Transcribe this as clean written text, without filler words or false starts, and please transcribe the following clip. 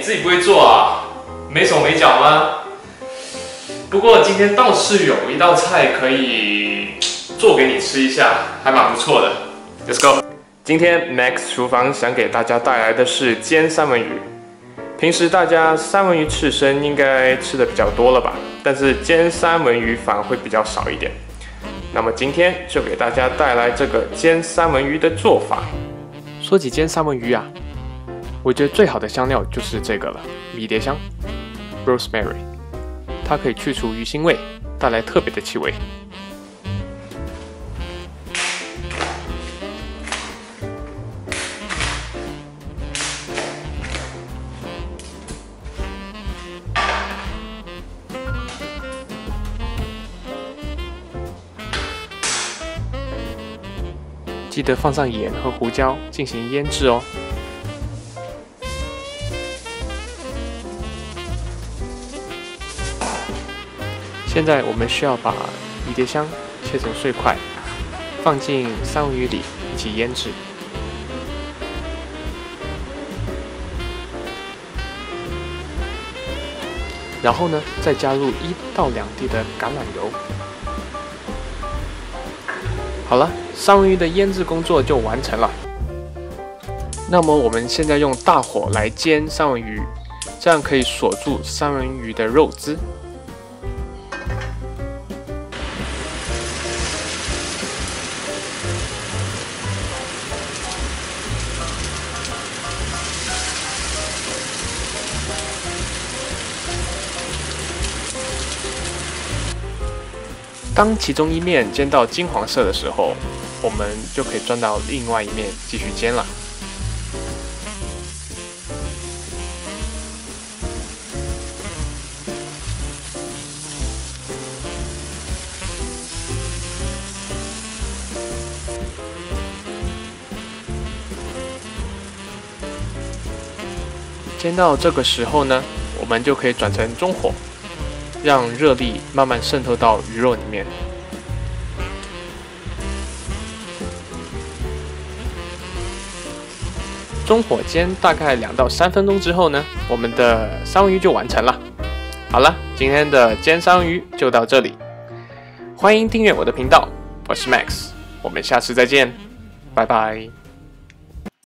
自己不会做啊？没手没脚吗？不过今天倒是有一道菜可以做给你吃一下，还蛮不错的。Let's go。今天 Max 厨房想给大家带来的是煎三文鱼。平时大家三文鱼刺身应该吃的比较多了吧？但是煎三文鱼反而会比较少一点。那么今天就给大家带来这个煎三文鱼的做法。 说起煎三文鱼啊，我觉得最好的香料就是这个了，迷迭香 （rosemary）， 它可以去除鱼腥味，带来特别的气味。记得放上盐和胡椒进行腌制哦。现在我们需要把迷迭香切成碎块，放进三文鱼里一起腌制。然后呢，再加入1到2滴的橄榄油。好了，三文鱼的腌制工作就完成了。那么我们现在用大火来煎三文鱼，这样可以锁住三文鱼的肉汁。当其中一面煎到金黄色的时候，我们就可以转到另外一面继续煎了。煎到这个时候呢，我们就可以转成中火。让热力慢慢渗透到鱼肉里面。中火煎大概2到3分钟之后呢，我们的三文鱼就完成了。好了，今天的煎三文鱼就到这里。欢迎订阅我的频道，我是 Max， 我们下次再见，拜拜。